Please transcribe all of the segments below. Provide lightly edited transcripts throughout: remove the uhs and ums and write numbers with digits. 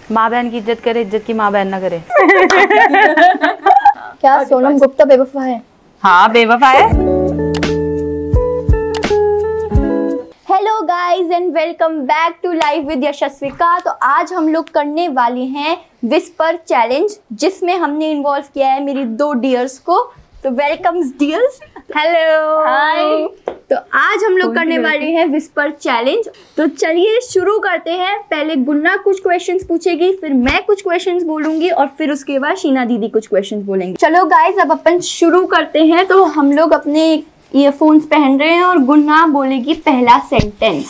माँ बहन की इज्जत करे, इज्जत की माँ बहन ना करे। क्या सोनम गुप्ता बेवफा है? हाँ बेवफा है। Hello guys and welcome back to live with Yashasvika. तो आज हम लोग करने वाले हैं विस्पर चैलेंज, जिसमें हमने इन्वॉल्व किया है मेरी 2 डियर्स को। तो वेलकम डियर्स। Hello hi. तो आज हम लोग करने वाले हैं विस्पर चैलेंज। तो चलिए शुरू करते हैं। पहले गुन्ना कुछ क्वेश्चंस पूछेगी, फिर मैं कुछ क्वेश्चंस बोलूंगी और फिर उसके बाद शीना दीदी कुछ क्वेश्चंस बोलेंगे। चलो गाइज अब अपन शुरू करते हैं। तो हम लोग अपने ईयरफोन्स पहन रहे हैं और गुन्ना बोलेगी पहला सेंटेंस।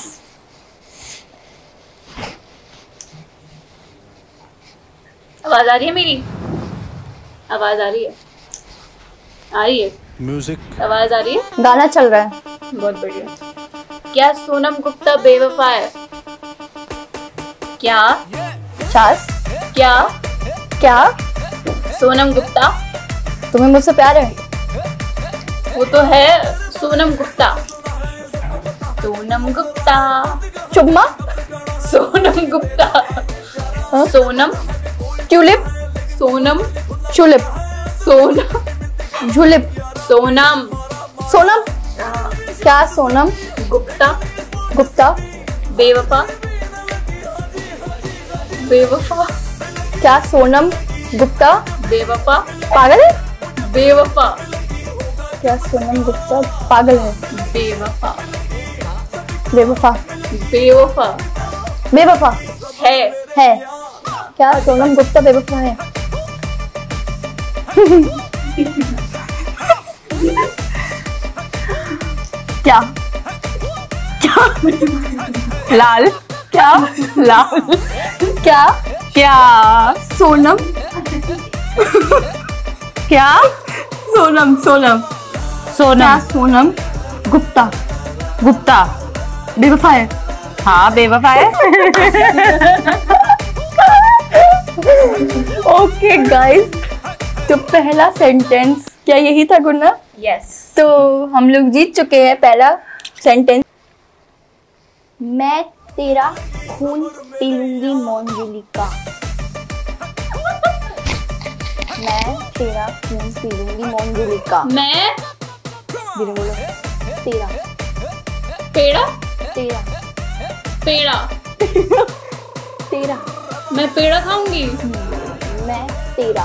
आवाज आ रही है मेरी? आवाज आ रही है? आ रही है म्यूजिक। आवाज आ रही है? गाना चल रहा है। बहुत बढ़िया। क्या सोनम गुप्ता बेवफा है? क्या शास क्या क्या सोनम गुप्ता? तुम्हें मुझसे प्यार है? वो तो है सोनम गुप्ता। सोनम गुप्ता। चुम्मा? सोनम गुप्ता। हाँ? सोनम ट्यूलिप? सोनम ट्यूलिप? सोनम झुलिप? सोनम सोनम? क्या सोनम गुप्ता गुप्ता बेवफा? बेवफा क्या सोनम गुप्ता बेवफा पागल है? बेवफा क्या सोनम गुप्ता पागल है? बेवफा बेवफा? बेवफा बेवफा है। क्या सोनम गुप्ता बेवफा है? क्या लाल। क्या लाल। क्या क्या सोनम क्या सोनम सोनम क्या सोनम सोनम गुप्ता गुप्ता बेवफा है? हाँ बेवफा है। ओके गाइस, तो पहला सेंटेंस क्या यही था गुन्ना? यस। तो हम लोग जीत चुके हैं पहला सेंटेंस। मैं तेरा खून पी लूंगी मोंजुलिका। मैं तेरा खून पी लूंगी मोंजुलिका। मैं धीरे बोलो। तेरा पेड़ा तेरा पेड़ा तेरा मैं पेड़ा खाऊंगी। मैं तेरा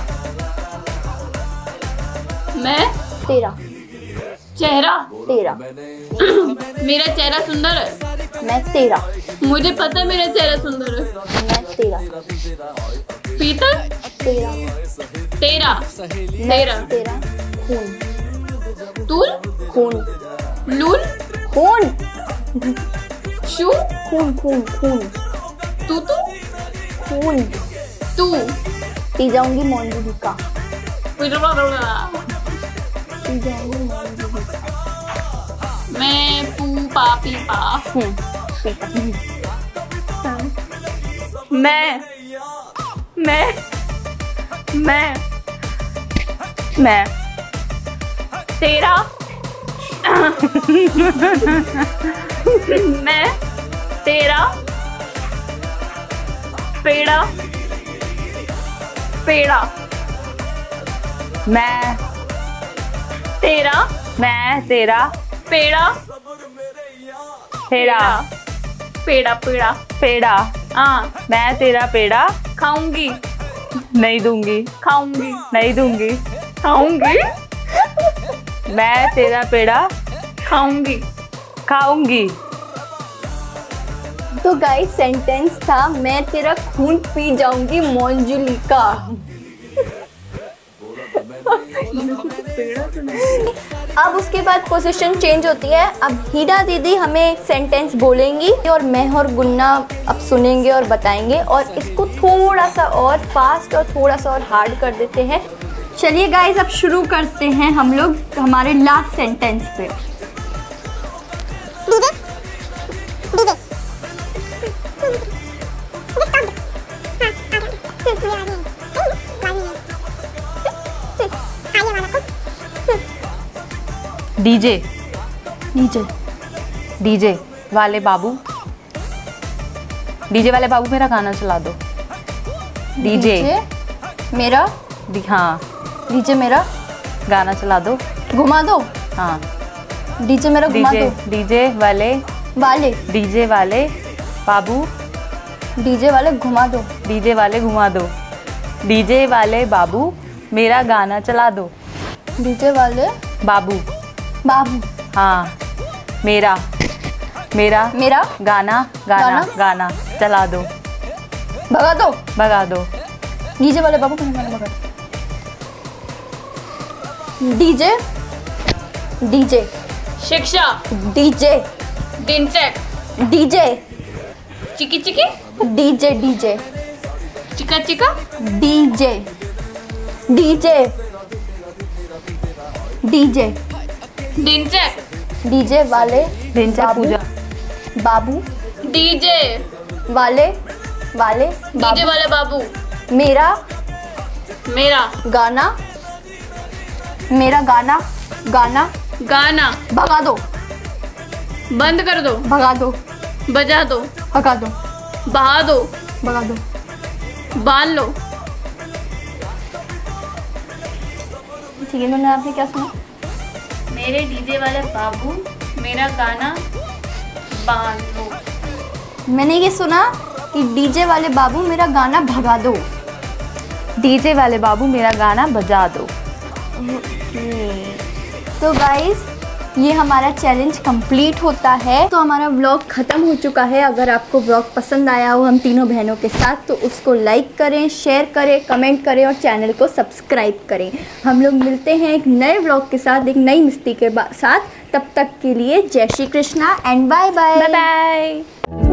मैं तेरा चेहरा तेरा मेरा चेहरा सुंदर है। मैं तेरा मुझे पता है मेरा चेहरा सुंदर है। मैं तेरा पीतल तेरा तेरा मैं तेरा तेरा खून तूल खून लूल खून शू खून खून खून तू खून तू पी जाऊंगी मोंजुलिका। पी जाऊंगी मोंजुलिका। मैं पू पा पी पा। पीता। मैं तेरा मैं तेरा पेड़ा पेड़ा मैं तेरा पेड़ा पेड़ा पेड़ा पेड़ा पेड़ा। हाँ मैं तेरा पेड़ा खाऊंगी नहीं दूंगी खाऊंगी नहीं दूंगी। खाऊंगी मैं तेरा पेड़ा खाऊंगी खाऊंगी। तो गाइस सेंटेंस था मैं तेरा खून पी जाऊंगी मोंजुलिका। अब उसके बाद पोजीशन चेंज होती है। अब हीना दीदी हमें सेंटेंस बोलेंगी और मैं और गुन्ना अब सुनेंगे और बताएंगे, और इसको थोड़ा सा और फास्ट और थोड़ा सा और हार्ड कर देते हैं। चलिए गाइस अब शुरू करते हैं हम लोग हमारे लास्ट सेंटेंस पे। डीजे नीचे डीजे वाले बाबू मेरा गाना चला दो। डीजे मेरा हाँ डीजे मेरा गाना चला दो। घुमा दो। हाँ डीजे मेरा घुमा डीजे दो। डीजे वाले डीजे वाले बाबू डीजे वाले घुमा दो। डीजे वाले घुमा दो। डीजे वाले बाबू मेरा गाना चला दो। डीजे वाले बाबू बाबू हाँ मेरा मेरा मेरा गाना गाना गाना चला दो। भगा दो। भगा दो। डीजे वाले बाबू मेरा गाना भगा दो। डीजे डीजे शिक्षा, डीजे डिंचक, डीजे चिकी चिकी, डीजे डीजे चिका चिका, डीजे डीजे डीजे डिंचक, डीजे वाले ढिंचक बाबू पूजा बाबू डीजे, वाले वाले डीजे वाले बाबू मेरा मेरा गाना मेरा गाना गाना गाना भगा दो। बंद कर दो, भगा दो। बजा दो, भगा दो। बहा दो, भगा दो। बांध लो। ठीक है, मैंने आपने क्या सुना? मेरे डीजे वाले बाबू मेरा गाना बांध लो। मैंने ये सुना कि डीजे वाले बाबू मेरा गाना भगा दो। डीजे वाले बाबू मेरा गाना बजा दो। तो गाइस ये हमारा चैलेंज कंप्लीट होता है। तो हमारा व्लॉग ख़त्म हो चुका है। अगर आपको व्लॉग पसंद आया हो हम तीनों बहनों के साथ तो उसको लाइक करें, शेयर करें, कमेंट करें और चैनल को सब्सक्राइब करें। हम लोग मिलते हैं एक नए व्लॉग के साथ, एक नई मस्ती के साथ। तब तक के लिए जय Shri Krishna and bye bye. Bye bye.